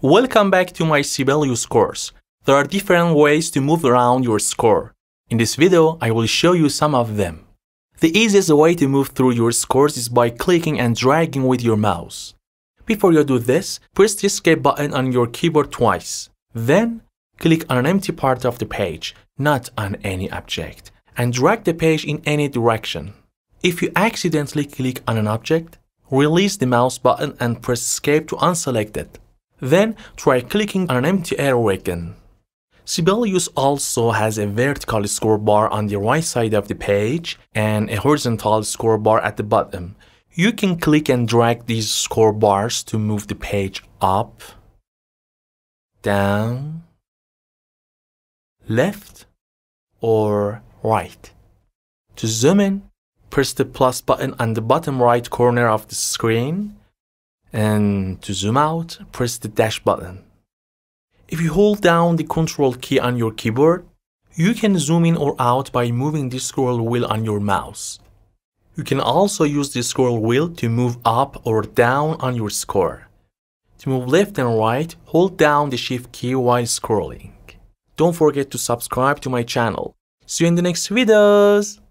Welcome back to my Sibelius course. There are different ways to move around your score. In this video, I will show you some of them. The easiest way to move through your scores is by clicking and dragging with your mouse. Before you do this, press the escape button on your keyboard twice. Then, click on an empty part of the page, not on any object, and drag the page in any direction. If you accidentally click on an object, release the mouse button and press escape to unselect it. Then try clicking on an empty arrow again. Sibelius also has a vertical score bar on the right side of the page and a horizontal score bar at the bottom. You can click and drag these score bars to move the page up, down, left, or right. To zoom in, press the plus button on the bottom right corner of the screen. And to zoom out, press the dash button. If you hold down the control key on your keyboard, you can zoom in or out by moving the scroll wheel on your mouse. You can also use the scroll wheel to move up or down on your score. To move left and right, hold down the shift key while scrolling. Don't forget to subscribe to my channel. See you in the next videos!